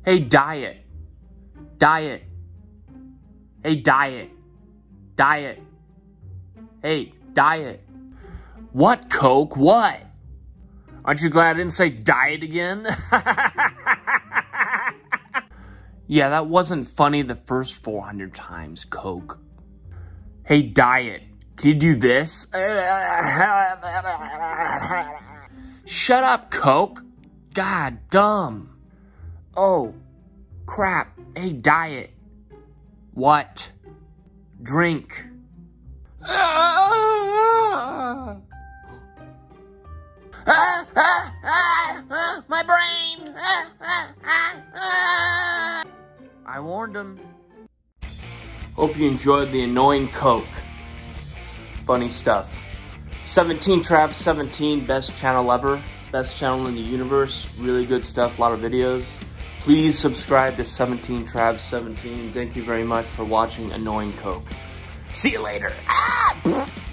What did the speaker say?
Hey, diet. Diet. Hey, diet. Diet. Hey, diet. What, Coke? What? Aren't you glad I didn't say diet again? Yeah, that wasn't funny the first 400 times, Coke. Hey, diet. Can you do this? Shut up, Coke. God, dumb. Oh, crap. Hey, diet. What? Drink. My brain. I warned him. Hope you enjoyed the annoying Coke. Funny stuff. 17 Trav 17, best channel ever. Best channel in the universe. Really good stuff, a lot of videos. Please subscribe to 17 Trav 17. Thank you very much for watching Annoying Coke. See you later. Ah!